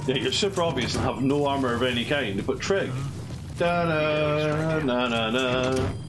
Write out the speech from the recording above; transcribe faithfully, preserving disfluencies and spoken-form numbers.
Yeah, you're super obvious and have no armor of any kind, but Trig. Da na na na na.